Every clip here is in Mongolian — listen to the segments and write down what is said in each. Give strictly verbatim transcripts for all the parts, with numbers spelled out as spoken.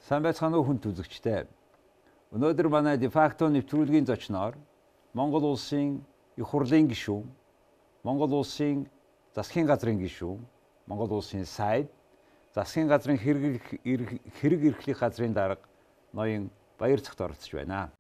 Сайн байцгаана уу хүн үзэгчтэй. Өнөөдөр манай дефакто нэвтрүүлгийн зочноор Монгол улсын их хурлын гишүүн, Монгол улсын засгийн газрын гишүүн, Монгол улсын сайд, засгийн газрын хэрэг хэрэг эрхлэх газрын дарга ноён Баярцагт оролцож байна.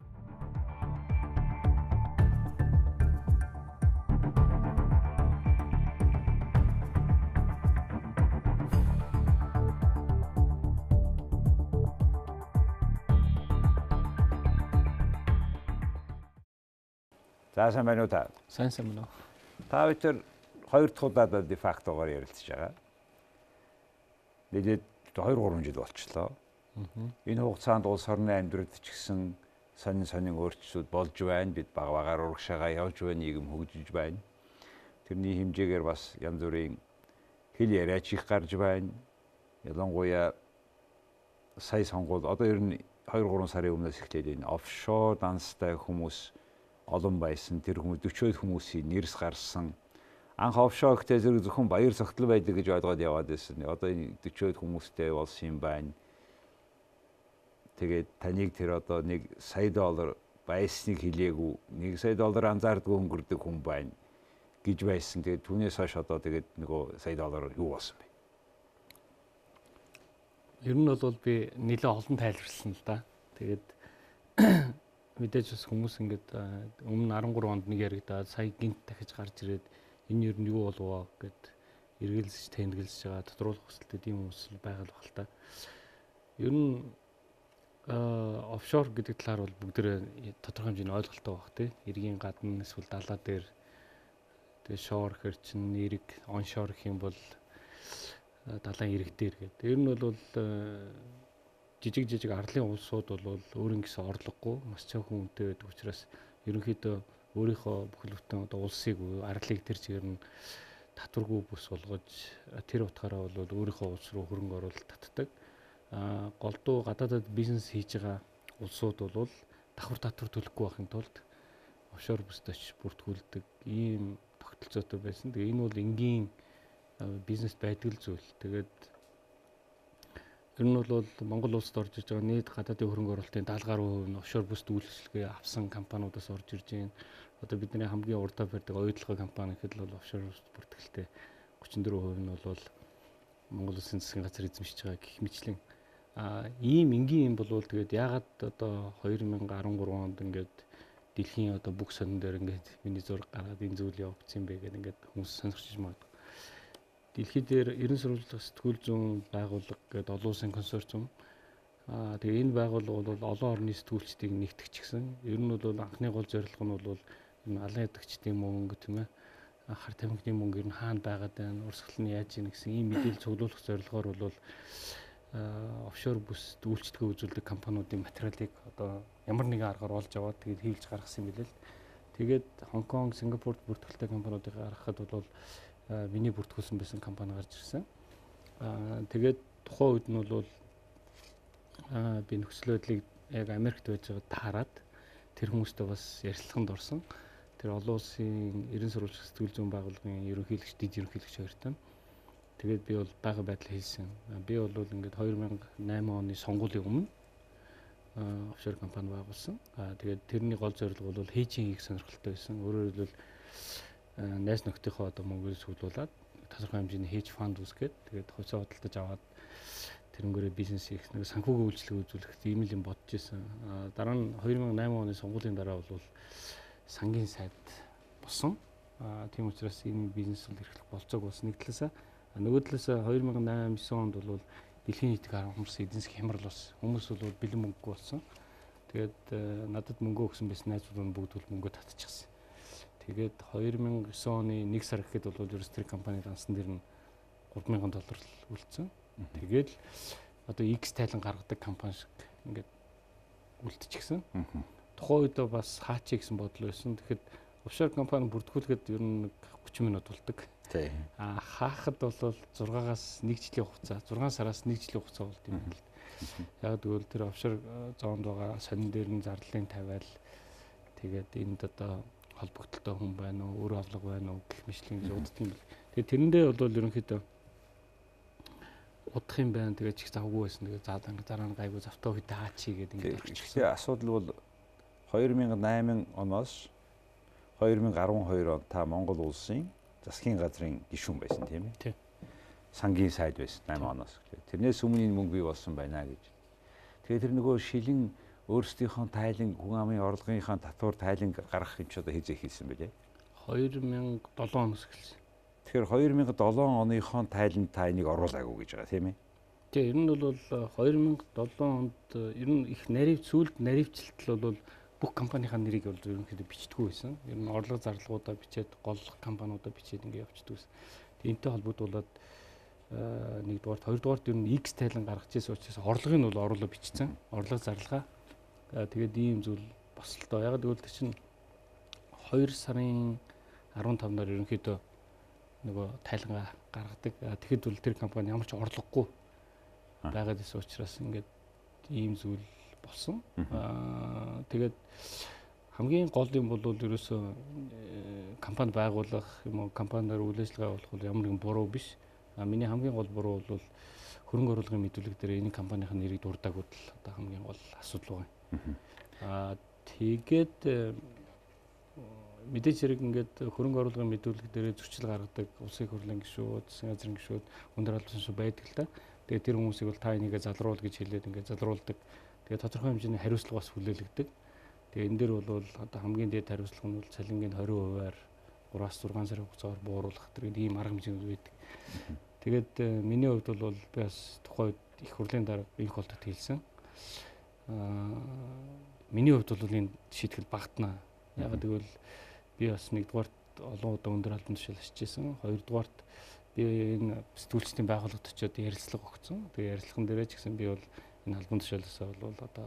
За сайн байна уу та? Сайн сайн байна уу. Та хоёр хоёр дахь удаа дефактогоор ярилцж байгаа. Нийлээд хоёр гурван жил болчихлоо. Энэ хугацаанд улс орны амьдралд ч гэсэн сонин сонин өөрчлөлт болж байна. Бид бага багаар урагшаагаа явж байна, нийгэм хөгжиж байна. Тэрний хэмжээгээр бас янз бүрийн хэл яриач их гарч байна. Ялангуяа сая сонгуул одоо ер нь хоёр гурван сарын өмнөөс эхлээд энэ офшор данстай хүмүүс олон байсан. Тэр хүмүүс дөчөөд хүмүүсийн нэрс гарсан. Анх офшор гэхтээ зэрэг зөвхөн баяр согтол байдаг гэж ойлгоод яваад байсан. Одоо энэ дөчөөд хүмүүстэй болсон юм байна. Тэгээд таныг тэр одоо нэг сая доллар байсныг хэлээгүй, нэг сая доллар анзаардгүй өнгөрдөг хүн байна гэж байсан. Тэгээд түүнээс хойш одоо тэгээд нөгөө сая доллар юу болсон бэ? Ер нь бол би нэлээд олон тайлбарласан л да. Тэгээд мэдээж бас хүмүүс ингээд өмнө арван гурван онд нэг яригдаад сая гинт дахиж гарч ирээд энэ ер нь юу болов вэ гэд эргэлзэж тэндэглэж байгаа тодруулах хүсэлтэд ийм хүмүүс байгаа л баг л та. Ер нь офшор гэдэг талаар бол бүгдээ тодорхой хэмжээний ойлголттой байх тий. Иргэн гадна эсвэл далаа дээр тэгээ шор хэр чин эрэг оншор гэх юм бол далайн ирэг дээр гэдэг. Ер нь бол жижиг жижиг арлын улсууд бол өөрийн гэсэн орлогогүй маш цөөхөн үнэтэй байдаг учраас ерөнхийдөө өөрийнхөө бүхэл бүтэн одоо улсыг арлыг тэр чигээр нь татваргүй бүс болгож тэр утгаараа бол өөрийнхөө улс руу хөрөнгө оруулалт татдаг. А голдуу гадаадад бизнес хийж байгаа улсууд бол давхар татвар төлөхгүй байхын тулд офшор бүсд очиж бүртгүүлдэг ийм тогтолцоотой байсан. Тэгээ энэ бол энгийн бизнес байдаг л зүйл. Тэгээд ер нь бол Монгол улсад орж иж байгаа нийт гадаадын хөрөнгө оруулалтын даатгалын гаруй хувь нь офшор бүсд үйлчлэгээ авсан компаниудаас орж ирж байна. Одоо бидний хамгийн урдаа барьдаг оюутлогын компани гэхэд бол офшор бүсд бүртгэлтэй гучин дөрвөн хувь нь бол Монгол улсын засгийн газар эзэмшиж байгаа гэх мэтлэн а ийм энгийн юм болвол тэгээд ягаад одоо хоёр мянга арван гурван онд ингээд дэлхийн одоо бүх сонин дээр ингээд миний зураг гаргаад энэ зүйл явагдсан юм бэ гэдэг ингээд хүмүүс сонирхож магадгүй. Дэлхий дээр ерөн сурвалжлах сэтгүүл зүйн байгууллага гэдэг олон улсын консорциум. Аа тэгээ энэ байгууллага бол олон орны сэтгүүлчдийг нэгтгэж гисэн. Ер нь бол анхны гол зорилго нь бол энэ алан ядагчдын мөнгө тийм ээ. Хар тамхины мөнгө ер нь хаана байгаад байна, урсгал нь яаж ийн гэсэн ийм мэдээлэл цуглуулах зорилгоор бол офшор бүсд үйлчлэгээ үзүүлдэг компаниудын материалыг одоо ямар нэгэн аргаар олж аваад тэгээд хийлж гаргасан юм билээ л. Тэгээд Хонконг, Сингапурт бүртгэлтэй компаниудыг гаргахад бол миний бүртгүүлсэн байсан компани гарч ирсэн. Аа тэгээд тухайн үед нь бол аа би нөхцөл байдлыг яг Америкт байж байгаа таарад тэр хүмүүстэй бас ярилцлаганд орсон. Тэр олон улсын ерөн сурвалжлах сэтгүүл зүйн байгууллагын ерөнхийлөгч, дид ерөнхийлөгч хоёртой. Тэгээд би бол бага байдлаа хэлсэн. Би бол ингээд хоёр мянга найман оны сонгуулийн өмнө аа офшор компани байгуулсан. Аа тэгээд тэрний гол зорилго бол хейжинг хийх сонирхолтой байсан. Өөрөөр хэлбэл найз нөхдийнхөө одоо мөнгөөр цуглуулад тодорхой хэмжээний хедж фанд үүсгээд тэгээд хувьцаа худалдаж аваад тэрнгээрээ бизнес хийх нэг санхүүгийн үйлчлэг үзүүлэх ийм л юм бодож исэн. Дараа нь хоёр мянга найман оны сонгуулийн дараа бол сангийн сайд болсон. Тийм учраас энэ бизнес бол эрхлэх болцоог болсон нэг талаасаа. Нөгөө талаасаа хоёр мянга найман девять онд бол дэлхийн нийтийн арга хүмүүс эдийн засгийн хямрал болсон. Хүмүүс бол бэлэн мөнгөгүй болсон. Тэгээд надад мөнгө өгсөн байсан найзууд нь бүгд бол мөнгөө татчихсан. Тэгээд хоёр мянга девять оны нэг сар гэхэд бол ерөөс тэр компани дансан дээр нь гурван мянган доллар үлдсэн. Тэгээд одоо X тайлан гаргадаг компани шиг ингээд үлдчихсэн. Тухайн үед бас хаачи гэсэн бодол байсан. Тэгэхэд офшор компани бүртгүүлэхэд ер нь гучин минут болдог. Тийм. А хаахад бол зургаагаас нэг жилийн хугацаа, зургаан сараас нэг жилийн хугацаа болд юм байна. Яг тэгвэл тэр офшор зоонд байгаа сонин дээр нь зарлалын тавиал тэгээд энд одоо холбогдолтой хүн байна уу, өөр авлага байна уу гэх мэтлэн зоддсон юм бэл. Тэгээд тэрэндээ бол ерөнхийдөө удах юм байна. Тэгээд чих завгүй байсан. Тэгээд заа дараа нь гайгүй завтаа үедээ хаачи гэдэг ингээд орчихсон. Тэгээ асуудал бол хоёр мянган найман оноос хоёр мянган арван хоёр он та Монгол улсын засгийн газрын гишүүн байсан тийм ээ. Тийм. Сангийн сайд байсан найман оноос. Тэрнээс өмнө энэ мөнгө бий болсон байна гэж. Тэгээд тэр нөгөө шилэн өөрсдийнхөө тайлан хүн амын орлогынхаа татвар тайлан гаргах юм ч одоо хизээ хийсэн бэлээ. хоёр мянга долоон оноос эхэлсэн. Тэгэхээр хоёр мянга долоон оныхон тайланд та энийг оруулаагүй гэж байгаа тийм ээ. Тэгээ ер нь бол хоёр мянга долоон онд ер нь их нарийн сүүлд наривчлалт бол бүх компанийн нэрийг бол ерөнхийдөө бичдэггүй байсан. Ер нь орлого зарлагуудаа бичээд голлох компаниудаа бичээд ингэ явчихдаг байсан. Тэгээ энэтэй холбогдуулаад нэгдүгээр хоёрдугаар ер нь X тайлан гаргаж ирсэн учраас орлогыг нь бол оруулаа бичсэн. Орлого зарлага. Тэгээд ийм зүйл бослоо. Яг гэвэл тэр чинь хоёр сарын арван тавнаар ерөнхийдөө нөгөө тайлангаа гаргадаг. Тэгэхэд бол тэр компани ямар ч орлогогүй байгаад байсан учраас ингээд ийм зүйл болсон. Аа тэгээд хамгийн гол юм бол ерөөсөө компани байгуулах юм уу компаниар үйл ажиллагаа явуулах бол ямар нэгэн буруу биш. А миний хамгийн гол буруу бол хөрөнгө оруулалтын мэдүүлэг дээр энэ компанийн нэрийг дурдаагүй л одоо хамгийн гол асуудал байна. Аа тэгээд мэдээж хэрэг ингээд хөрөнгө оруулалтын мэдүүлэг дээр зөрчил гаргадаг улсын хурлын гишүүд, засгийн газрын гишүүд, өндөр албан тушаал байдаг л та. Тэгээд тэр хүмүүсийг бол та энийгээ залруулах гэж хэлээд ингээд залруулдаг. Тэгээд тодорхой хэмжээний хариуцлага бас хүлээлгдэг. Тэгээд энэ дээр бол одоо хамгийн дээд хариуцлага нь бол цалингийн двадцать хувиар гураас зургаан сарын хугацаагаар бууруулах гэдэг ийм арга хэмжээнд байдаг. Тэгээд миний хувьд бол би бас тухайд их хурлын дараа их болтод хэлсэн. Аа миний хувьд бол энэ шийтгэл багтана. Яг гэвэл би бас нэгдүгээрт олон удаа өндөр албан тушаал ашижсэн. Хоёрдугаарт би энэ сэтгүүлчдийн байгууллагад очиод ярилцлага өгсөн. Тэгээ ярилцлаган дээрээ ч гэсэн би бол энэ албан тушаалаас бол одоо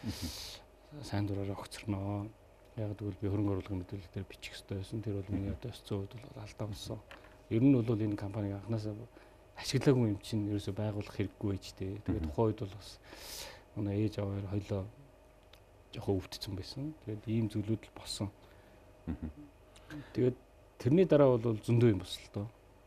сайн дураараа огцорноо. Яг гэвэл би хөрөнгө оруулалтын мэдүүлэг дээр бичих хэрэгтэй байсан. Тэр бол миний одоо цэцэн хувьд бол алдаа болсон. Ер нь бол энэ компаниг анханасаа ашиглаагүй юм чинь ерөөсөй байгуулах хэрэггүй байж тээ. Тэгээд тухайн үед бол бас манай ээж аваа хоёлоо жоохон өвдсөн байсан. Тэгээд ийм зүйлүүд л болсон. Тэгээд тэрний дараа бол зөндөө юм болсон л доо.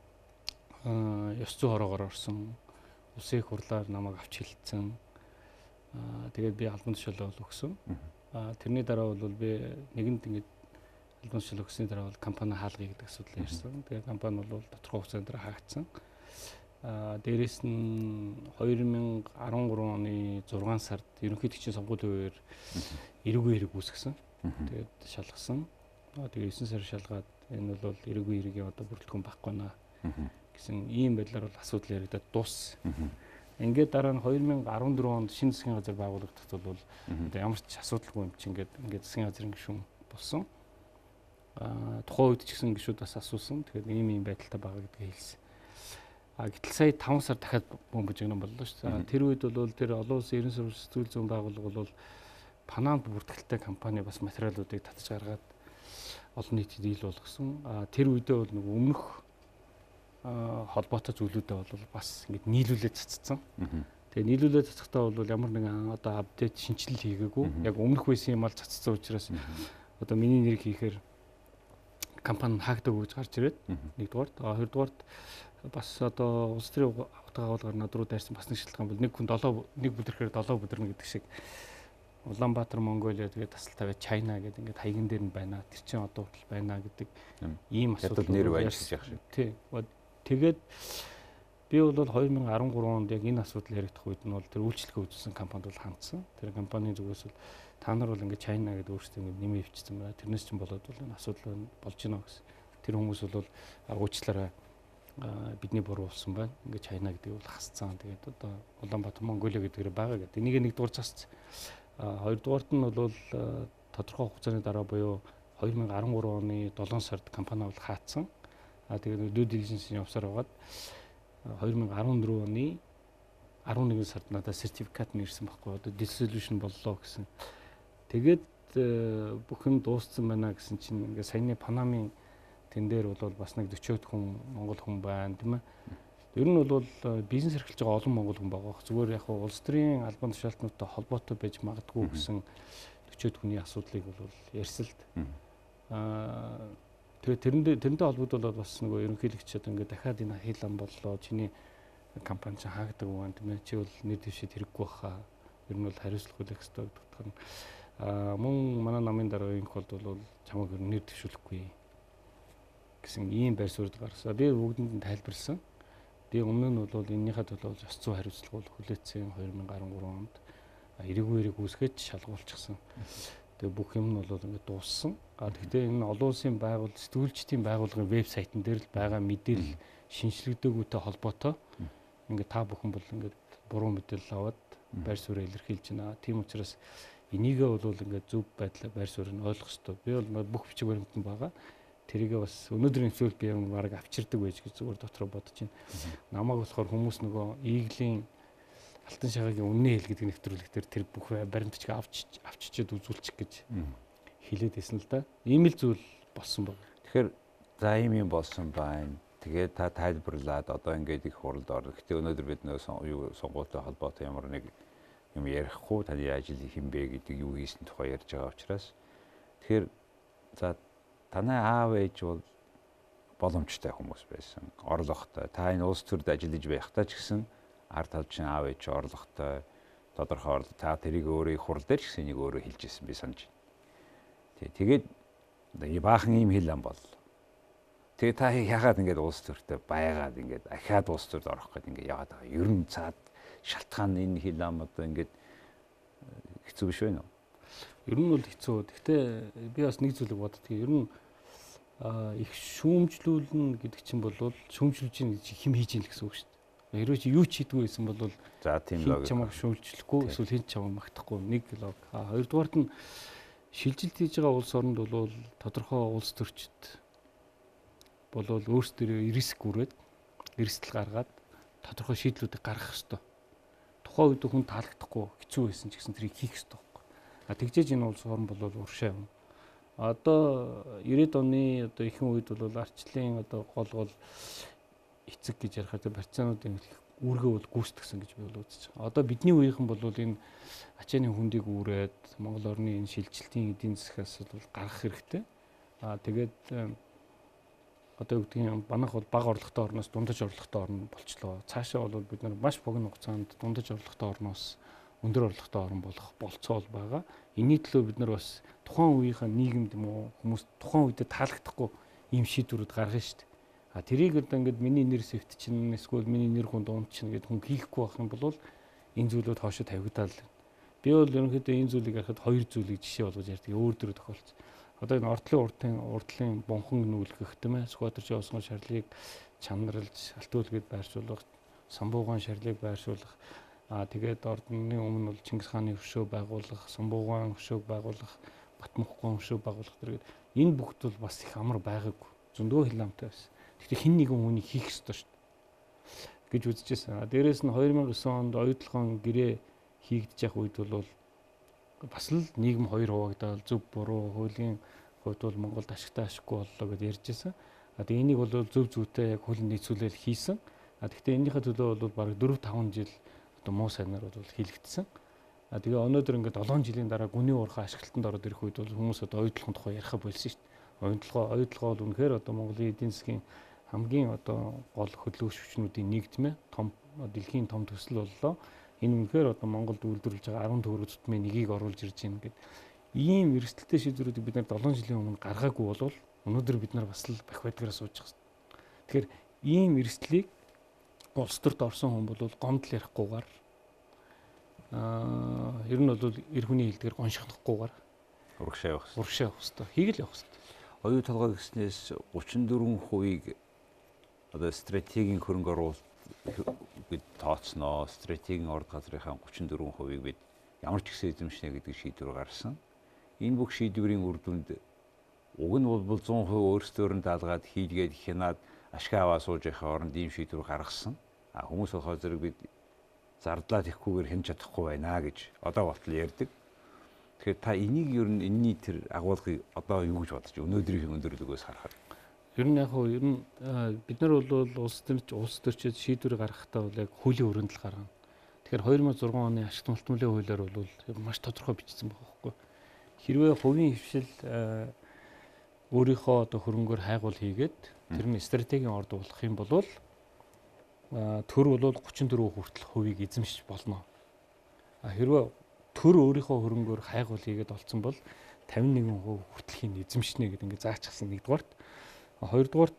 Аа ёс зүйн хороогоор орсон. Улсын их хурлаар намайг авч хэлсэн. Аа тэгээд би албан тушаалаа бол өгсөн. Аа тэрний дараа бол би нэгэнд ингэж албан тушаал өгсөний дараа бол компани хаалгая гэдэг асуудал ярьсан. Тэгээд компани бол тодорхой хугацаанд дараа хаагдсан. Аа дээрэс нь хоёр мянга арван гурван оны зургаан сард ерөнхийлөгчийн сонгуулийн үеэр эрүүгийн хэрэг үүсгэсэн. Тэгээд шалгасан. Аа тэгээд девять сар шалгаад энэ бол эрүүгийн хэргийн одоо бүрэлдэхүүн байхгүй наа гэсэн ийм байдлаар бол асуудал яригадад дууссан. Ингээд дараа нь хоёр мянга арван дөрвөн онд шинэ засгийн газар байгуулагдахад бол одоо ямар ч асуудалгүй юм чи ингээд ингээд засгийн газрын гишүүн болсон. Аа тухайн үед ч гэсэн гишүүд бас асуусан. Тэгэхээр ийм ийм байдалтай байгаа гэдгийг хэлсэн. А гэтэл сая таван сар дахиад бомбож өгнө боллоо шүү дээ. Тэр үед бол тэр олон улсын ерөн сурвалж сэтгүүл зүйн байгууллага бол Панамд бүртгэлтэй компани бас материалуудыг татаж гаргаад олон нийтэд ил болгосон. А тэр үедээ бол нэг өмнөх холбоотой зүйлүүдээ бол бас ингэж нийлүүлээд цацсан. Тэгээ нийлүүлээд цацхтаа бол ямар нэгэн одоо апдейт шинжилэл хийгээгүй. Яг өмнөх байсан юм ал цацсан учраас одоо миний нэрийг хийхээр компани хаагддаг гэж гарч ирээд нэгдүгээрт, хоёрдугаарт бас одоо улс төрийн утга агуулгаар над руу дайрсан бас нэг шалтгаан бол нэг хүн долоо нэг бүдрэхээр долоо бүдэрнэ гэдэг шиг Улаанбаатар, Монголиа тэгээд тасалтай бай Чайна гэдэг ингээд хаягн дээр нь байна. Тэр чинь одоо хүртэл байна гэдэг ийм асуудал нэр байж байгаа шүү. Тий. Тэгээд би бол хоёр мянга арван гурван онд яг энэ асуудал яригдах үед нь бол тэр үйлчлэгээ үзүүлсэн компанид бол хандсан. Тэр компанийн зүгээс бол та нар бол ингээд Чайна гэдэг өөрсдөө ингээд нэмээ өвчсөн байна. Тэрнээс чинь болоод бол энэ асуудал болж байна гэсэн. Тэр хүмүүс бол уучлаарай бидний буруу болсон байна. Ингээд Чайна гэдэг бол хасцсан. Тэгээд одоо Улаанбаатар, Монголиа гэдгээр байгаа гэдэг. Энийг нэгдүгээр засц. А хоёрдугаарт нь бол тодорхой хугацааны дараа буюу хоёр мянга арван гурван оны долоон сард компани бол хаацсан. А тэгээд due diligence-ийн явсаар байгаад хоёр мянга арван дөрвөн оны арван нэгэн сард надад сертификат нэрсэн байхгүй одоо dissolution боллоо гэсэн. Тэгээд бүх юм дууссан байна гэсэн чинь ингээ саяны Панамын тэн дээр бол бас нэг дөрвөн хүн монгол хүн байна тийм ээ. Ер нь бол бизнес эрхэлж байгаа олон монгол хүн байгаа. Зүгээр яг улс төрийн албан тушаалтнуудтай холбоотой байж магадгүй гэсэн дөрвөн хүний асуудлыг бол ярьсалт. Аа тэгээд тэрэндээ тэрнтэй холбогдуулаад бас нөгөө ерөнхийлөгч одоо ингээд дахиад энэ хил ам боллоо. Чиний компани ч хаагдаг уу тийм ээ чи бол нийт дэвшээд хэрэггүй баха. Ер нь бол хариуцлага хүлээх хэрэгтэй гэдэг нь аа мөн манай намын дараагийн холд бол чамайг ер нь нэр дэвшүүлэхгүй гэсэн ийм байр суурь гаргасан. Би бүгдэнд нь тайлбарласан. Би өмнө нь бол энэнийхээ төлөө бас зүй хариуцлага хүлээсэн хоёр мянга гаруй онд эрэггүй эрэг үүсгэж шалгуулчихсан. Тэгээ бүх юм нь бол ингээд дууссан. А тэгтээ энэ олон улсын байгуул сэтгүүлчдийн байгууллагын вебсайтн дээр л байгаа мэдээлэл шинжлэгдээгүйтэй холбоотой ингээд та бүхэн бол ингээд буруу мэдээлэл аваад байр суурь илэрхийлж байна. Тийм учраас энийгээ бол ингээд зөв байдлаар байр суурийг ойлгох хэрэгтэй. Би бол бүх бичиг баримтанд байгаа. Тэрийгээ бас өнөөдрийн зөвлөлт би юм баг авчирдаг байж гэж зүгээр дотроо бодож байна. Намайг болохоор хүмүүс нөгөө ийглийн алтан шагагийн үнэн хэл гэдэг нэвтрүүлэгтэр тэр бүх баримтчиг авч авчичээд үзүүлчих гэж хэлээд байсан л да. Ийм л зүйл болсон баг. Тэгэхээр за ийм юм болсон байна. Тэгээд та тайлбарлаад одоо ингээд их хуралд орно. Гэтэ өнөөдөр бид нөө сонгуультай холбоотой ямар нэг юм ярихгүй таны ажил хэм бэ гэдэг юу хийсэн тухай ярьж байгаа учраас тэгэхээр за таны аав ээж бол боломжтой хүмүүс байсан. Орлоготой. Та энэ улс төрд ажиллаж байхдаа ч гэсэн ард талчин аав ээж орлоготой тодорхой орлого та тэрийг өөрөө их хурал дээр ч гэсэн нэг өөрөө хэлж ирсэн би санаж байна. Тэгээд баахан ийм хэл ам бол. Тэгээд та яагаад ингэж улс төртөө байгаад ингэж ахаад улс төрд орох гэдэг ингэ яагаад байгаа. Ер нь цаад шалтгаан энэ хэл ам одоо ингэж хэцүү биш байна уу? Ер нь бол хэцүү. Гэхдээ би бас нэг зүйлийг боддгийг ер нь их шүүмжлүүлнэ гэдэг чинь бол шүүмжлүүлж чинь хэм хийж ийн л гэсэн үг шүү дээ. Хэрвээ чи юу ч хийдгүй байсан бол за тийм логик чамайг шүүмжлэхгүй эсвэл хэн ч чамайг магтахгүй нэг лог. А хоёрдугаарт нь шилжилт хийж байгаа улс оронд бол тодорхой улс төрчид бол өөрсдөө риск үрээд эрсдэл гаргаад тодорхой шийдлүүдийг гаргах ёстой. Тухайн үед хүн таалагдахгүй хэцүү байсан ч гэсэн тэрийг хийх ёстой байхгүй. А тэгжээж энэ улс орн бол уршаа юм. Одоо ирээд оны одоо ихэнх үед бол арчлын одоо гол гол эцэг гэж ярихаар барьцаануудын үүргээ бол гүйцэтгсэн гэж би бол үзэж байгаа. Одоо бидний үеийнхэн бол энэ ачааны хүндийг үүрээд Монгол орны энэ шилжилтийн эдийн засгаас бол гарах хэрэгтэй. Аа тэгээд одоо юу гэдгийг банах бол бага орлоготой орноос дундаж орлоготой орн болчлоо. Цаашаа бол бид нар маш богино хугацаанд дундаж орлоготой орноос өндөр орлоготой орн болох болцоо бол байгаа. Энийн төлөө бид нар бас тухайн үеийнхээ нийгэмд юм уу хүмүүс тухайн үедээ таалагдахгүй ийм шийдвэрүүд гаргана шүү дээ. А тэрийг одоо ингээд миний нэр сэвт чинь эсвэл миний нэр хүнд унд чинь гэдэг хүн хийхгүй байх юм бол энэ зүйлүүд хоошо тавигдаад л. Би бол ерөнхийдөө энэ зүйлийг харахад хоёр зүйлийг жишээ болгож ярьдаг. Өөр дөр тохиолдсон. Одоо энэ ордлын урдын урдлын бонхон нүүлгэх тийм ээ. Скватерч осгон шарлыг чанаралж алтуулгээд байршуулах, самбуугаан шарлыг байршуулах. Аа тэгээд ордны өмнө бол Чингис хааны хөшөө байгуулах, самбуугаан хөшөөг байгуулах, Батмөхгөн хөшөө байгуулах гэдэг. Энэ бүгд бол бас их амар байгаагүй. Зөндөө хил намтай байсан. Гэхдээ хин нэгэн хүний хийх ёстой шүү дээ гэж үзчихсэн. Дээрээс нь хоёр мянга девять онд оюутлогын гэрээ хийгдэж явах үед бол бас л нийгэм хоёр хуваагдаад зөв буруу хуулийн хувьд бол Монголд ашигтай ашиггүй боллоо гэж ярьж байсан. А тэгээ энийг бол зөв зүйтэй яг хуулийн нийцүүлэл хийсэн. А гэхдээ энэнийхээ төлөө бол бараг дөрөв таван жил одоо муу сайнаар бол хийлэгдсэн. А тэгээ өнөөдөр ингээд долоон жилийн дараа гүний уурхай ашиглалтанд ороод ирэх үед бол хүмүүс одоо оюутлогын тухай ярих болсон шүү дээ. Оюутлогоо оюутлогоо бол үнэхээр одоо Монголын эдийн засгийн хамгийн одоо гол хөдөлгөөч хүчнүүдийн нэгдмэ том дэлхийн том төсөл боллоо. Энэ үнэхээр одоо Монголд үйлдвэрлэж байгаа арван төгрөг зүтмийн нэгийг оруулж ирж байна гэдэг. Ийм эрсдэлтэй шийдвэрүүдийг бид нар долоон жилийн өмнө гаргаагүй бол өнөөдөр бид нар бас л бахвайдгараа сууж байгаа. Тэгэхээр ийм эрсдлийг улс төрд орсон хүн бол гомдол ярихгүйгээр аа ер нь бол эр хүний хэлдгээр гоншихгүйгээр урагшаа явах. Урагшаа явах хэрэгтэй. Хийгэл явах хэрэгтэй. Оюу толгой гэснээс гучин дөрвөн хувийг одоо стратегийн хөрөнгө оруулалт бид тооцноо. Стратегийн орд газрынхаа гучин дөрвөн хувийг бид ямар ч гэсэн эзэмшнэ гэдэг шийдвэр гаргасан. Энэ бүх шийдвэрийн үр дүнд уг нь бол зуун хувь өөрсдөө нь даалгаад хийлгээд хянаад ашиг аваа сууж байхаа оронд ийм шийдвэр гаргасан. А хүмүүс болохоор зэрэг бид зардлаад ихгүйгээр хэн чадахгүй байна гэж одоо болтол ярьдаг. Тэгэхээр та энийг ер нь энэний тэр агуулгыг одоо юу гэж бодож өнөөдрийн өндөрлөгөөс харахад ер нь яг хөө ер нь бид нар бол улс төрч улс төрчид шийдвэр гаргахтаа бол яг хуулийн өрөөнд л гаргана. Тэгэхээр хоёр мянга зургаан оны ашигт малтмуулын хуулиар бол маш тодорхой бичсэн байгаа байхгүй. Хэрвээ хувийн хвшил өөрийнхөө одоо хөрөнгөөр хайгуул хийгээд тэр нь стратегийн орд болох юм бол төр бол гучин дөрөв хүртэл хувийг эзэмшиж болно. Хэрвээ төр өөрийнхөө хөрөнгөөр хайгуул хийгээд олцсон бол тавин нэгэн хувь хүртэлхийг эзэмшнэ гэдэг ингээд заачсан нэгдүгээрт. Хоёрдугаарт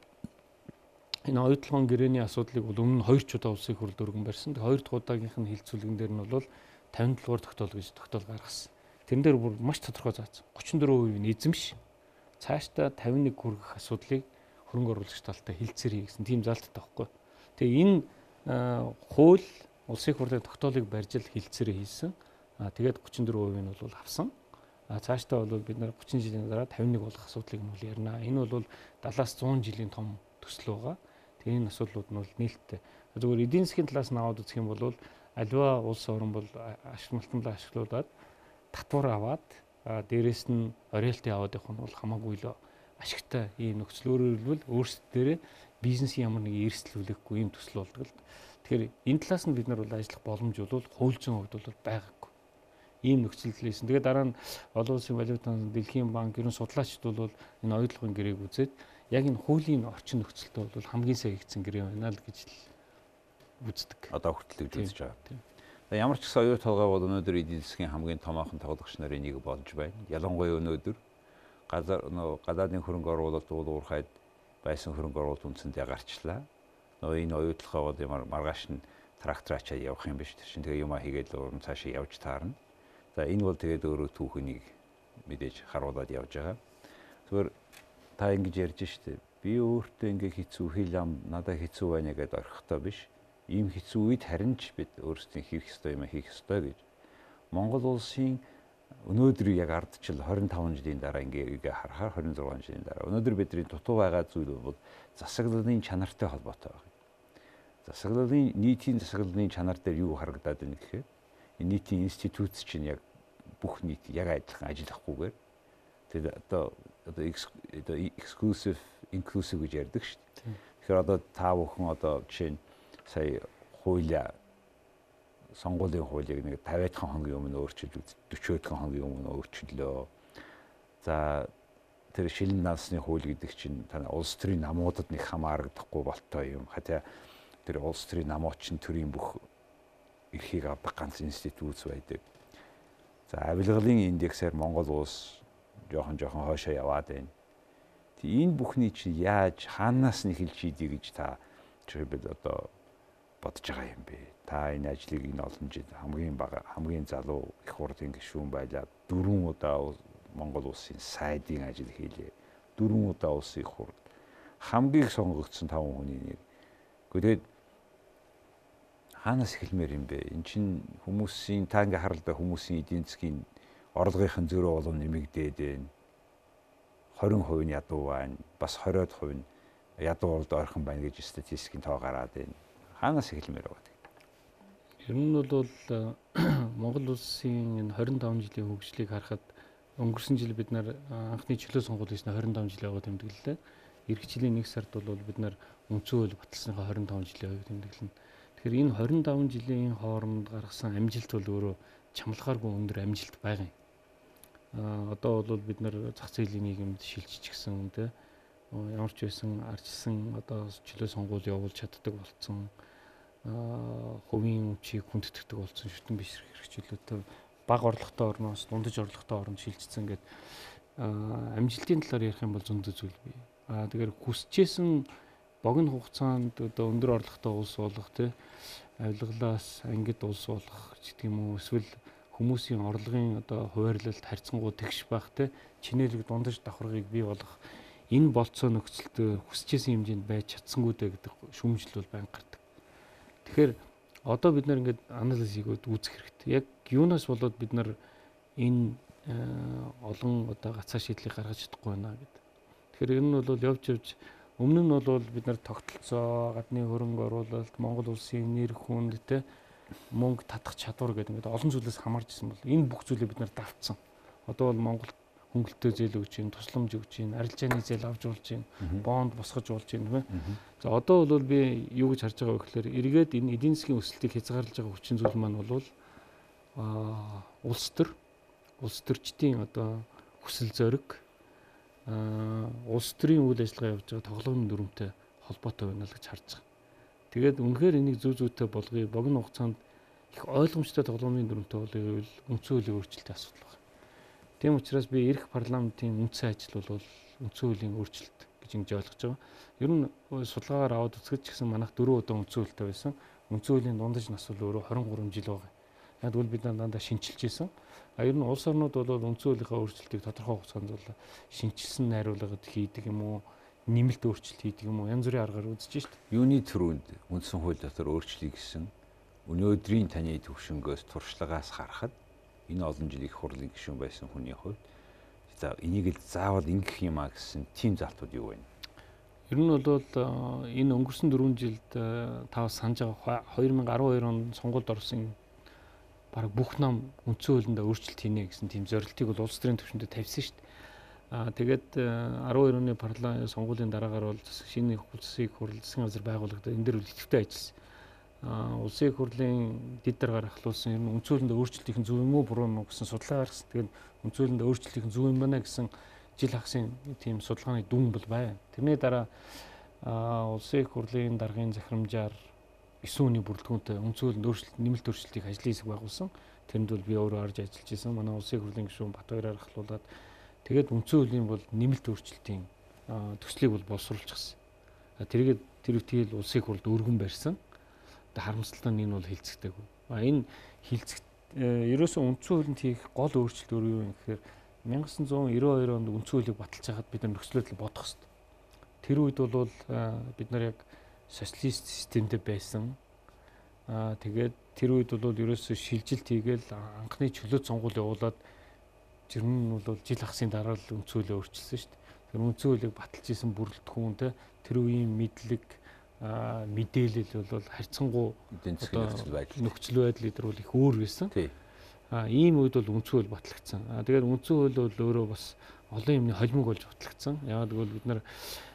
энэ оюутлогын гэрээний асуудлыг бол өмнө нь хоёр ч удаа улсын хурлд өргөн барьсан. Тэгээ хоёр дахь удаагийнх нь хилцүүлгэн дээр нь бол тавин дугаар тогтоол гэж тогтоол гаргасан. Тэрэн дээр бүр маш тодорхой заасан. гучин дөрөв хувийн эзэмш цаашдаа тавин нэг хүргэх асуудлыг хөрөнгө оруулагч талтай хилцээр хий гэсэн тийм залттай байхгүй. Тэгээ энэ хууль улсын хурлын тогтоолыг барьж л хилцээрээ хийсэн. Аа тэгээд гучин дөрөв хувийг нь бол авсан. А цаашдаа бол бид нар гучин жилийн дараа тавин нэг болох асуудлыг нь бол ярина. Энэ бол дадлаас зуун жилийн том төсөл байгаа. Тэгээ энэ асуудлууд нь бол нээлттэй. Зөвхөн эдийн засгийн талаас нь аваад үзэх юм бол аливаа улс орн бол ашиглалтандаа ашиглуулад татвар аваад дээрэс нь роялти аваад явах нь бол хамаагүй л ашигтай ийм нөхцөл. Өөрөөр хэлбэл өөрсдөө бизнесийн ямар нэг эрсдэл хүлээхгүй ийм төсөл болдог л. Тэгэхээр энэ талаас нь бид нар бол ажиллах боломж бол хууль зүйн хувьд бол байгаагүй. Ийм нөхцөллөөсөн. Тэгээ дараа нь олон улсын валютын дэлхийн банк ерөн судлаачид бол энэ оюутлогын гэрээг үзээд яг энэ хуулийн орчин нөхцөлтөө бол хамгийн сайн хийгдсэн гэрээ байна л гэж үздэг. Одоо хүртэл үзэж байгаа. Ямар ч гэсэн оюут толгой бол өнөөдөр эдийн засгийн хамгийн томоохон тоглогч нарын нэг болж байна. Ялангуяа өнөөдөр газар нөө гадаадын хөрөнгө оруулалт уулуурхайд байсан хөрөнгө оруулалт үндсэндээ гарчлаа. Нөө энэ оюутлогоо бол ямар маргааш нь трактор ачаад явах юм биш чинь тэгээ юмаа хийгээд уран цаашаа явж таарна. За энэ бол тэгээд өөрөө түүхнийг мэдээж харуулад явж байгаа. Зүгээр та ингэж ярьж штэ. Би өөртөө ингээ хэцүү хил ам надад хэцүү байна гэдээ орхитой биш. Ийм хэцүү үед харин ч бид өөрсдийн хийх ёстой юм хийх ёстой гэж. Монгол улсын өнөөдрийг яг ардчил двадцать таван жилийн дараа ингээ харахаар двадцать зургаан жилийн дараа. Өнөөдөр бидний дутуу байгаа зүйл бол засаглалын чанартай холбоотой байна. Засаглалын нийтийн засаглалын чанар дээр юу харагдаад байна гэхээр энэ нийтийн институт чинь яг бүх нийт яг адилхан ажиллахгүйгээр тэгээд одоо одоо exclusive inclusive гэж ярьдаг шүү дээ. Тэгэхээр одоо та бүхэн одоо жишээ нь сая хуулиа сонгуулийн хуулийг нэг пятьдесят хоногийн өмнө өөрчилж forty хоногийн өмнө өөрчиллөө. За тэр шилэн насны хууль гэдэг чинь тань улс төрийн намуудад нэг хамаарагдахгүй болтой юм. Хотя тэр улс төрийн намууд чинь төрийн бүх эрхийг авдаг ганц институт байдаг. За авилгалын индексээр Монгол улс жоохон жоохон хойшоо яваад байна. Тэг энэ бүхний чинь яаж хаанаас нь эхэлж хийдий гэж та чигээр одоо бодож байгаа юм бэ? Та энэ ажлыг энэ олон жил хамгийн бага хамгийн залуу их хурлын гишүүн байлаа. Дөрвөн удаа Монгол улсын сайдын ажил хийлээ. Дөрвөн удаа улсын их хурл. Хамгийн сонгогдсон таван хүний нэг. Гэхдээ хаанаас эхэлмээр юм бэ? Эн чинь хүмүүсийн та ингээ харалда хүмүүсийн эдийн засгийн орлогын зөрөө болон нэмэгдээд байна. двадцать хувь нь ядуу байна. Бас двадцать хувь нь ядуу уралд ойрхон байна гэж статистикийн тоо гараад байна. Хаанаас эхэлмээр байгаа вэ? Ер нь бол Монгол улсын энэ двадцать таван жилийн хөгжлийг харахад өнгөрсөн жил бид нар анхны чөлөө сонгуул хийсэн двадцать таван жилийн яваад тэмдэглэлээ. Ирэх жилийн нэг сард бол бид нар үндсэн хууль баталсныхаа двадцать таван жилийн яваад тэмдэглэнэ. Тэгэхээр энэ двадцать таван жилийн хооронд гаргасан амжилт бол өөрөө чамлахааргүй өндөр амжилт байгаа юм. А одоо бол бид нар зах зээлийн нийгэмд шилжиж гисэн тэ ямар ч байсан арчсан одоо чөлөө сонгуул явуулж чаддаг болсон. А хувийн өмчийг хүндэтгдэг болсон шүтэн бишрэх хэрэгчлөөтэй бага орлоготой орноос дундаж орлоготой оронд шилжсэн гэдэг амжилтын талаар ярих юм бол зөндөө зүйл бий. А тэгэхээр хүсчээсэн богино хугацаанд одоо өндөр орлоготой улс болох тэ авилгалаас ангид улс болох гэдэг юм уу эсвэл хүмүүсийн орлогын одоо хуваарлалт харьцангуй тэгш байх те чинэлэг дундаж давхаргыг бий болгох энэ болцоо нөхцөлтөө хүсчээсэн хэмжээнд байж чадсангүй дэ гэдэг шүүмжил бол байнга гардаг. Тэгэхээр одоо бид нар ингээд анализ хийгээд үзэх хэрэгтэй. Яг юунаас болоод бид нар энэ олон одоо гацаа шийдлийг гаргаж чадахгүй байна гэдэг. Тэгэхээр энэ нь бол явж явж өмнө нь бол бид нар тогтолцоо, гадны хөрөнгө оруулалт, Монгол улсын нэр хүнд те мөнгө татах чадвар гэдэг ингээд олон зүйлээс хамаарч ирсэн бол энэ бүх зүйлийг бид нар давтсан. Одоо бол Монгол хөнгөлөлтөө зээл өгч чинь, тусламж өгч чинь, арилжааны зээл авч болж чинь, бонд босгож болж чинь тийм ээ. За одоо бол би юу гэж харж байгаа вэ гэхээр эргээд энэ эдийн засгийн өсөлтийг хязгаарлаж байгаа хүчин зүйл маань бол аа улс төр, улс төрчдийн одоо хүсэл зориг аа улс төрийн үйл ажиллагаа явж байгаа тоглоомын дүрмтэй холбоотой байна л гэж харж байгаа. Тэгээд үнэхээр энийг зүү зүүтэй болгоё. Богино хугацаанд их ойлгомжтой тоглоомын дүрмтэй болгоё. Үндсэн хуулийн өөрчлөлтийн асуудал байна. Тийм учраас би ирэх парламентын үндсэн ажил бол үндсэн хуулийн өөрчлөлт гэж ингэж ойлгож байгаа. Ер нь судалгаагаар аваад үзэхэд ч гэсэн манайх дөрөв удаа үндсэн хуультай байсан. Үндсэн хуулийн дундаж нас бол өөрөө хорин гурван жил байгаа. Яг тэгвэл бид дандаа шинжилж ирсэн. А ер нь улс орнууд бол үндсэн хуулийнхаа өөрчлөлтийг тодорхой хугацаанд бол шинжилсэн найруулгад хийдэг юм уу, нэмэлт өөрчлөлт хийдэг юм уу, янз бүрийн аргаар үзэж шít. Юуны төрөнд үндсэн хууль дотор өөрчлөлийг гэсэн өнөөдрийн таны төвшнгөөс туршлагаас харахад энэ олон жилийн их хурлын гишүүн байсан хүний хувьд за энийг л заавал ингэх юм а гэсэн тийм залтууд юу вэ? Ер нь бол энэ өнгөрсөн дөрвөн жилд тав санаж байгаа хоёр мянга арван хоёр онд сонгуульд орсон бараг бүх нам үндсэн хуулиндаа өөрчлөлт хийнэ гэсэн тийм зорилтыг бол улс төрийн түвшиндээ тавьсан шүү дээ. Аа тэгээд арван хоёр оны парламент сонгуулийн дараагаар бол шинэ улсын их хурл засгийн газар байгуулагдаад энэ дээр идэвхтэй ажилласан. Аа улсын их хурлын дэд даргаар ахлуулсан ер нь үндсэн хуулиндаа өөрчлөлтийн зөв юм уу буруу юм уу гэсэн судалгаа гаргасан. Тэгээд үндсэн хуулиндаа өөрчлөлтийн зөв юм байна гэсэн жил хагасын тийм судалгааны дүн бол байна. Тэрний дараа улсын их хурлын даргын захирамжаар эсвэн үний бүрэлдэхүүнтэй үндсэн хуулинд өөрчлөлт нэмэлт өөрчлөлтийг ажлын хэсэг байгуулсан. Тэрэнд бол би өөрөө орж ажиллаж исэн. Манай улсын их хурлын гишүүн Батбаяраар ахлуулаад тэгээд үндсэн хуулийн бол нэмэлт өөрчлөлтийн төслийг бол боловсруулчихсан. Тэргээд тэр үеийн улсын их хурлд өргөн барьсан. Тэгээд харамсалтай нь энэ бол хилцэгдээгүй. А энэ хилцэг ерөөсөн үндсэн хуулинд хийх гол өөрчлөлт өөр юу юм гэхээр 천ин зуун девяносто хоёр онд үндсэн хуулийг баталж хахад бид нар нөхцөлөд бодох хэрэгтэй. Тэр үед бол бид нар яг социалист системд байсан. Аа тэгээд тэр үед бол ерөөсөө шилжилт хийгээл анхны чөлөөт сонгуул явуулаад жирмэн нь бол жил хагасын дараа л үндсэн хуулийг өөрчилсөн шүү дээ. Тэр үндсэн хуулийг баталж исэн бүрэлдэхүүнтэй тэр үеийн мэдлэг мэдээлэл бол харьцангуй нөхцөл байдал эдэр бол их өөр байсан. А ийм үед бол үндсэн хууль батлагдсан. А тэгээд үндсэн хууль бол өөрөө бас олон юмны холимог болж батлагдсан. Яг тэгвэл бид нар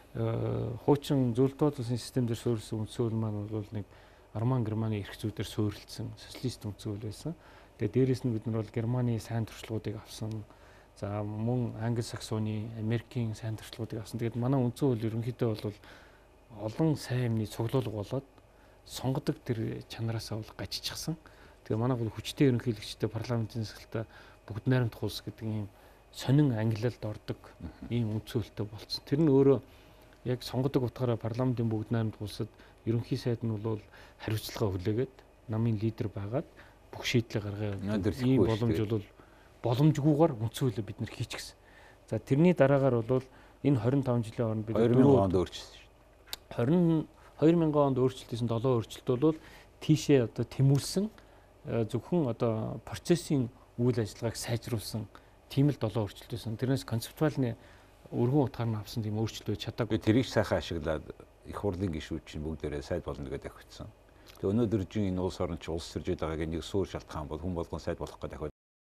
хуучин зөвлөлт тооцооны систем дээр суурилсан үндсэн хууль маань бол нэг Арман Германы эрх зүйдээр суурилсан социалист үндсэн хууль байсан. Тэгээд дээрэс нь бид нар бол Германы сайн туршлагуудыг авсан. За мөн Англи Саксоны, Америкийн сайн туршлагуудыг авсан. Тэгээд манай үндсэн хууль ерөнхийдөө бол олон сайн юмны цуглуулга болоод сонгодог тэр чанараасаа бол гажчихсан. Тэгээ манайх бол хүчтэй ерөнхийлөгчтэй парламентын засалтаа бүгд найрамдах улс гэдэг ийм сонин ангилалд ордог ийм үндсэн хуулитай болсон. Тэр нь өөрөө яг сонгодог утгаараа парламентын бүгд найрамдах улсад ерөнхий сайд нь бол хариуцлага хүлээгээд намын лидер байгаад бүх шийдлээ гаргая. Ийм боломж бол боломжгүйгээр үндсэн хуулийг бид нэр хийчихсэн. За тэрний дараагаар бол энэ двадцать пять жилийн хооронд бид хоёр мянган онд өөрчилсөн шүү. хоёр мянган онд өөрчлөлтсөн долоо өөрчлөлт бол тийшээ одоо тэмүүлсэн зөвхөн одоо процессын үйл ажиллагааг сайжруулсан тийм л долоо өөрчлөлт байсан. Тэрнээс концептуальны өргөн утгаар нь авсан тийм өөрчлөлт байж чадаагүй. Тэрийг сайхан ашиглаад их хурлын гишүүд чинь бүгдээрээ сайд болно гэдэг давхицсан. Тэгээ өнөөдөр жин энэ улс орн чи улс төрж байгааг нэг суур шалтгаан бол хүн болгон сайд болох гэдэг.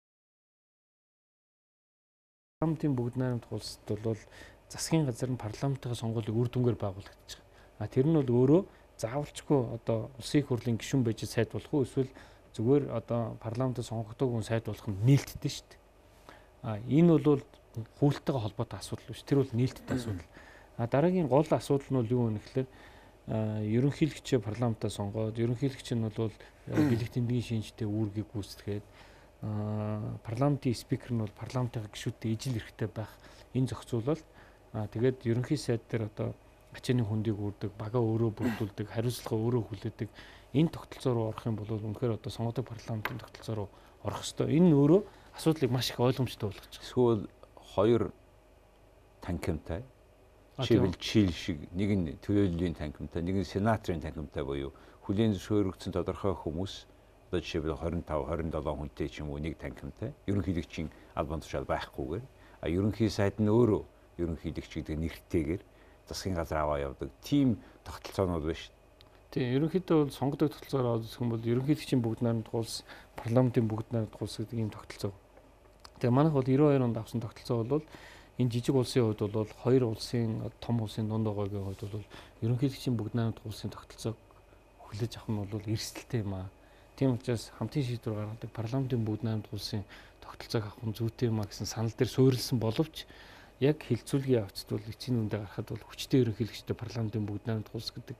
Парламентын бүгд найрамдах улсад бол засгийн газар нь парламентын сонгуулийг үр дүнгээр байгуулагдаж байгаа. А тэр нь бол өөрөө заавалчгүй одоо улсын их хурлын гишүүн байж сайд болох уу эсвэл зүгээр одоо парламентд сонгогддог хүн сайд болох нь нээлттэй шүү дээ. А энэ бол хуултайгаа холбоотой асуудал биш. Тэр бол нээлттэй асуудал. А дараагийн гол асуудал нь бол юу вэ гэхээр ерөнхийлөгчөө парламентаа сонгоод ерөнхийлөгч нь бол бэлэг тэмдгийн шинжтэй үүргийг гүйцэтгээд парламентын спикер нь бол парламентын гишүүдтэй ижил эрэхтэй байх энэ зохицуулалт. А тэгээд ерөнхий сайд дээр одоо ачааны хүндийг үүрдэг, бага өөрөө бүрдүүлдэг, хариуцлага өөрөө хүлээдэг энэ тогтолцоо руу орох юм бол үнэхээр одоо сонгодог парламентын тогтолцоо руу орох ёстой. Энэ нь өөрөө асуудлыг маш их ойлгомжтой болгож байгаа. Эсвэл хоёр танхимтай жишээлбэл чил шиг нэг нь төлөөллийн танхимтай, нэг нь сенаторын танхимтай буюу хүлээн зөвшөөрөгдсөн тодорхой хүмүүс одоо жишээлбэл двадцать пять, двадцать seven хүнтэй ч юм уу нэг танхимтай ерөнхийлөгчийн албан тушаал байхгүйгээр а ерөнхий сайд нь өөрөө ерөнхийлөгч гэдэг нэртэйгээр засгийн газар аваа явдаг тийм тогтолцоонууд байна шүү. Тийм ерөнхийдөө бол сонгодог тогтолцоороо үзэх юм бол ерөнхийлөгчийн бүгд найрамдах улс, парламентын бүгд найрамдах улс гэдэг ийм тогтолцоо. Тэгээ манайх бол девяносто хоёр онд авсан тогтолцоо бол энэ жижиг улсын хувьд бол хоёр улсын том улсын дунд байгаагийн хувьд бол ерөнхийлөгчийн бүгд найрамдах улсын тогтолцоог хүлээж авах нь бол эрсдэлтэй юм аа. Тийм учраас хамтын шийдвэр гаргадаг парламентын бүгд найрамдах улсын тогтолцоог авах нь зүйтэй юм аа гэсэн санал дээр суурилсан боловч яг хилцүүлгийн явцд бол эцсийн үндэ гарахад бол хүчтэй ерөнхийлөгчтэй парламентын бүгд найрамдах улс гэдэг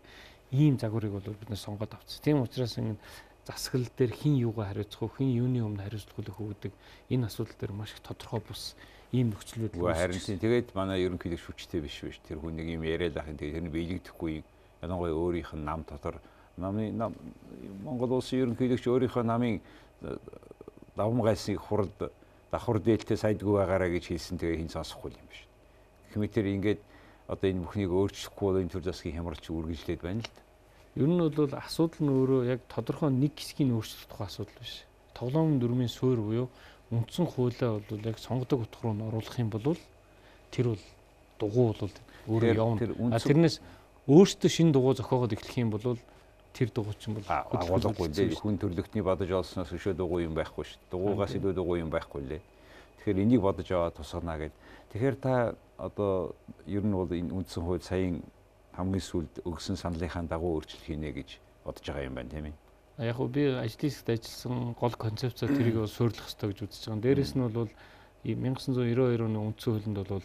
ийм загварыг бол бид нэ сонгоод авчихсан. Тийм учраас энэ засаглал дээр хэн юугаар хариуцах вэ, хэн юуны өмнө хариуцлах вэ гэдэг энэ асуудал дээр маш их тодорхой бус ийм нөхцөл байдал. Харин тийм тэгээд манай ерөнхийдөө шүчтэй биш биш. Тэр хүн нэг юм яриад ахын тэгээд тэр нь биелэгдэхгүй ялангуяа өөрийнх нь нам дотор намын нам Монгол улсын ерөнхийдөө ч өөрийнхөө намын давам гайсныг хурд давхар дээлтэй сайдгүй байгаараа гэж хэлсэн тэгээ хин сонсохгүй юм биш. Гэмээр ингээд одоо энэ бүхнийг өөрчлөхгүй бол энэ төр засгийн хямралч үргэлжлээд байна л да. Ер нь бол асуудал нь өөрөө яг тодорхой нэг хэсгийг өөрчлөх тухай асуудал биш. Тоглоомын дүрмийн суурь буюу үндсэн хуулиа бол яг сонгодог утга руу н оруулах юм бол тэр бол дугуй бол өөрөө явна. Тэрнээс өөртөө шинэ дугуй зохиогоод эхлэх юм бол тэр дугуй чинь бол агуулгагүй дээ. Хүн төрлөختний бодож олсноос өшөө дугуй юм байхгүй шүү дээ. Дугуйгаас илүү дугуй юм байхгүй лээ. Тэгэхээр энийг бодож аваад тусгана гэд. Тэгэхээр та одоо ер нь бол энэ үндсэн хууль саяын хамгийн сүүлд өгсөн саналынхаа дагуу өөрчлөлт хийнэ гэж бодож байгаа юм байна тийм ээ. Яг уу би ажлын хэсэгт ажилласан гол концепцоо тэрийг бол суйрлах хэрэгтэй гэж үзэж байгаа. Дээрээс нь бол 천구၉хоёр оны үндсэн хуулинд бол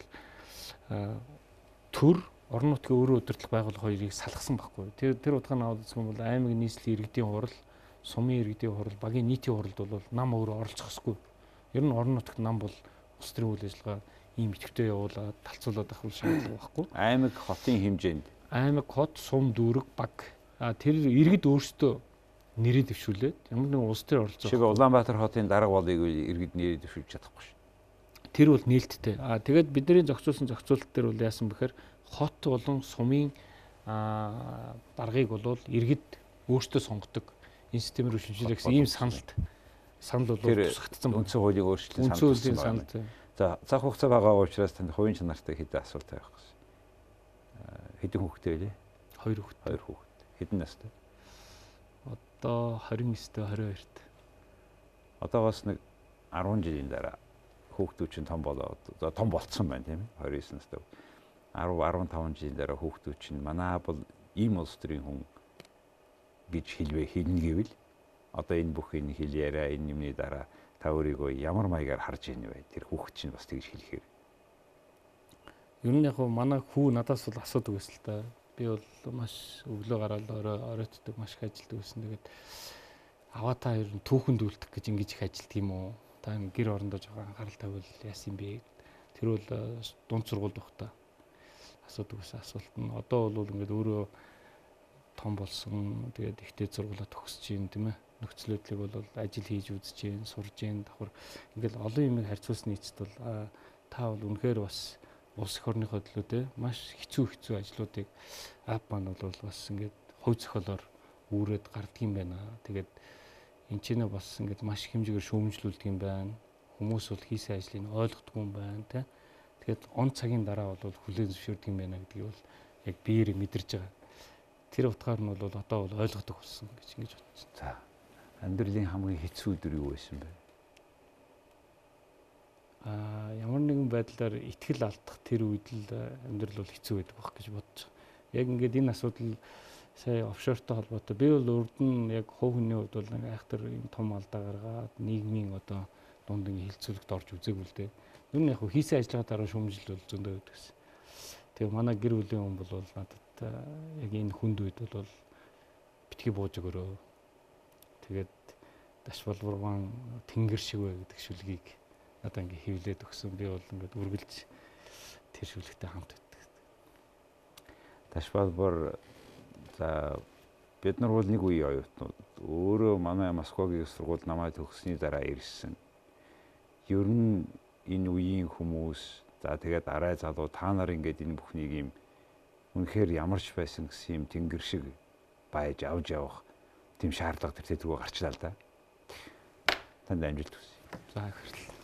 төр орон нутгийн өөрөө удирдлага байгуулах хоёрыг салгасан байхгүй. Тэр тэр утгаар нь аваад үзэх юм бол аймаг нийслэлийн иргэдийн хурал, сумын иргэдийн хурал, багийн нийтийн хуралд бол нам өөрөө оролцох ёсгүй. Ер нь орон нутагт нам бол улс төрийн үйл ажиллагаа ийм идэвхтэй явуулаад талцуулаад авах шаардлага байхгүй. Аймаг хотын хэмжээнд аймаг, хот, сум, дүүрэг, баг. А тэр иргэд өөрсдөө нэрээ дэвшүүлээд ямар нэгэн улс төр оролцох. Шиг Улаанбаатар хотын дарга болыг иргэд нэрээ дэвшүүлж чадахгүй шүү. Тэр бол нээлттэй. А тэгээд бидний зохицуулсан зохицуулалт дээр бол яасан бэхээр хот болон сумын а даргаыг бол иргэд өөрсдөө сонгодог. Энэ системээр шилжүүлэх гэсэн ийм саналт санал бол тусгагдсан. Үндсэн хуулийн өөрчлөлт санал. За цаг хугацаа байгаа учраас танд хувийн чанартай хэдэн асуулт тавих гэсэн. Хэдэн хүүхэдтэй вэ? Хоёр хүүхэд. Хоёр хүүхэд. Хэдэн настай? Одоо двадцать девять-тэй двадцать two-т. Одоогоос нэг арван жилийн дараа хүүхдүүд чинь том болоод том болцсон байна тийм ээ. двадцать девять настай. ten15 жилийн дараа хүүхдүүд чинь манай бол ийм улс төрийн хүн гэж хэлвэ хэлнэ гэвэл одоо энэ бүх энэ хэл яриа энэ юмны дараа та өөрийгөө ямар маягаар харж ийн вэ? Тэр хүүхд чинь бас тэгж хэлэхээр. Ер нь яг манай хүү надаас бол асуудаг байсан л та. Би бол маш өглөө гараад оройтдаг маш их ажилладаг байсан. Тэгээд аваа та ер нь түүхэнд үлдэх гэж ингэж их ажилтдаг юм уу? Та гэр орондоо жоохон анхаарал тавиул яасан юм бэ? Тэр бол дунд сургуульд багтаа асуудаг байсан асуулт нь. Одоо бол ингээд өөрөө том болсон. Тэгээд ихтэй сургуулаа төгсөж юм тийм ээ. Нөхцөл байдлыг бол ажил хийж үзэж гин, сурж гин, давхар ингээд олон юмыг харьцуулсны эцэст бол та бол үнэхээр бас улс эх орныхоо төлөө те маш хэцүү хэцүү ажлуудыг ап маань бол бас ингээд хувь зохиолоор үүрээд гардаг юм байна. Тэгээд энэ ч нэ бас ингээд маш хэмжээгээр шүүмжлүүлдэг юм байна. Хүмүүс бол хийсэн ажлыг ойлгохгүй юм байна те. Тэгээд он цагийн дараа бол хүлээн зөвшөөрдөг юм байна гэдгийг бол яг биеэр мэдэрч байгаа. Тэр утгаар нь бол одоо бол ойлгодог болсон гэж ингэж бодсон. За амьдралын хамгийн хэцүү өдөр юу байсан бэ? А ямар нэгэн байдлаар итгэл алдах тэр үед л амьдрал бол хэцүү байдаг байх гэж бодож байгаа. Яг ингээд энэ асуудал сая офшортой холбоотой би бол урд нь яг хувь хүний хувьд бол нэг айхтар юм том алдаа гаргаад нийгмийн одоо дунд ингээд хилцүүлэгт орж үзээгүй л дээ. Юу нэг яг хийсэн ажиллагаа дараа шүүмжил бол зөндөө байдаг гэсэн. Тэгээ манай гэр бүлийн хүн бол надад яг энэ хүнд үед бол битгий бууж өгөрөө. Тэгээд даш болборгон тэнгэр шиг вэ гэдэг шүлгийг надад ингээ хөвлөд өгсөн. Би бол ингээд үргэлж тэр шүлэгтэй хамт байдаг. Даш болбор за бид нар бол нэг үе оюутнууд өөрөө манай Москвагийн сургууль намайг төгссөний дараа ирсэн. Ер нь энэ үеийн хүмүүс за тэгээд арай залуу та нар ингээд энэ бүхнийг юм үнэхээр ямарч байсан гэсэн юм тэнгэр шиг байж авч явах тийм шаардлага тэр тэтгүү гарчлаа л да. Танд амжилт хүсье. За баярлалаа.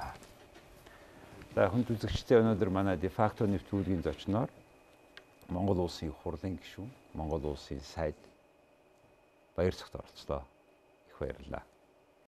За хүн үзэгчтэй өнөөдөр манай дефакто нэвтрүүлгийн зочноор Монгол улсын их хурлын гишүүн, Монгол улсын сайд Баяр Цагт оролцлоо. Их баярлалаа.